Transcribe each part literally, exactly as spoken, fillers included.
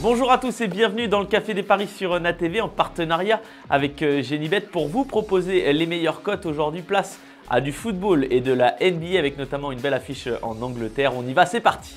Bonjour à tous et bienvenue dans le Café des Paris sur Na T V en partenariat avec Genibet pour vous proposer les meilleures cotes aujourd'hui. Place à du football et de la N B A avec notamment une belle affiche en Angleterre. On y va, c'est parti!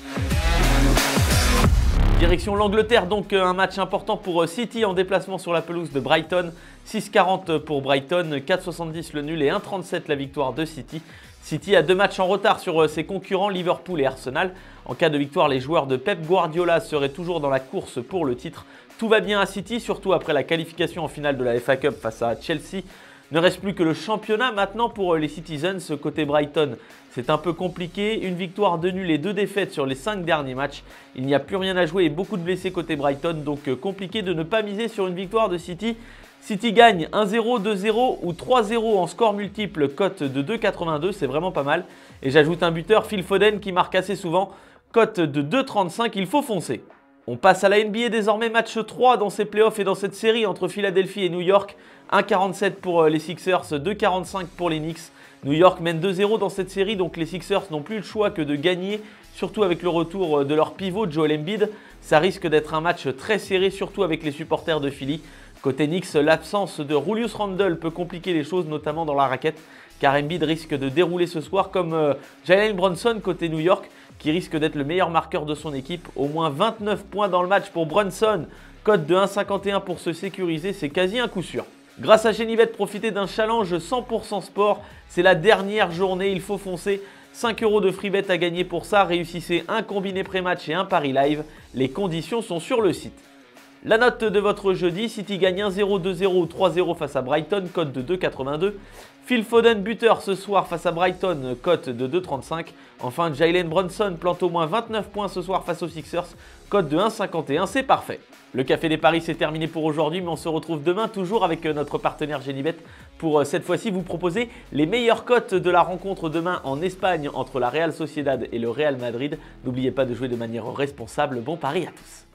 Direction l'Angleterre, donc un match important pour City en déplacement sur la pelouse de Brighton. six quarante pour Brighton, quatre soixante-dix le nul et un trente-sept la victoire de City. City a deux matchs en retard sur ses concurrents Liverpool et Arsenal. En cas de victoire, les joueurs de Pep Guardiola seraient toujours dans la course pour le titre. Tout va bien à City, surtout après la qualification en finale de la F A Cup face à Chelsea. Ne reste plus que le championnat maintenant pour les Citizens. Côté Brighton, c'est un peu compliqué. Une victoire, deux nuls et deux défaites sur les cinq derniers matchs. Il n'y a plus rien à jouer et beaucoup de blessés côté Brighton. Donc compliqué de ne pas miser sur une victoire de City. City gagne un zéro, deux zéro ou trois zéro en score multiple, cote de deux virgule quatre-vingt-deux, c'est vraiment pas mal. Et j'ajoute un buteur, Phil Foden, qui marque assez souvent, cote de deux virgule trente-cinq, il faut foncer. On passe à la N B A désormais, match trois dans ces playoffs et dans cette série entre Philadelphie et New York. un virgule quarante-sept pour les Sixers, deux virgule quarante-cinq pour les Knicks. New York mène deux zéro dans cette série, donc les Sixers n'ont plus le choix que de gagner, surtout avec le retour de leur pivot Joel Embiid. Ça risque d'être un match très serré, surtout avec les supporters de Philly. Côté Knicks, l'absence de Julius Randle peut compliquer les choses, notamment dans la raquette, car Embiid risque de dérouler ce soir comme euh, Jalen Brunson côté New York, qui risque d'être le meilleur marqueur de son équipe. Au moins vingt-neuf points dans le match pour Brunson, cote de un virgule cinquante et un pour se sécuriser, c'est quasi un coup sûr. Grâce à Genibet, profitez d'un challenge cent pour cent sport, c'est la dernière journée, il faut foncer. cinq euros de free bet à gagner pour ça, réussissez un combiné pré-match et un pari live, les conditions sont sur le site. La note de votre jeudi, City gagne un zéro, deux zéro ou trois zéro face à Brighton, cote de deux virgule quatre-vingt-deux. Phil Foden buteur ce soir face à Brighton, cote de deux virgule trente-cinq. Enfin, Jalen Brunson plante au moins vingt-neuf points ce soir face aux Sixers, cote de un virgule cinquante et un, c'est parfait. Le Café des Paris c'est terminé pour aujourd'hui, mais on se retrouve demain toujours avec notre partenaire Genibet pour cette fois-ci vous proposer les meilleures cotes de la rencontre demain en Espagne entre la Real Sociedad et le Real Madrid. N'oubliez pas de jouer de manière responsable, bon pari à tous.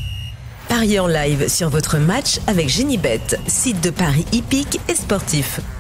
Pariez en live sur votre match avec Genibet, site de paris hippique et sportif.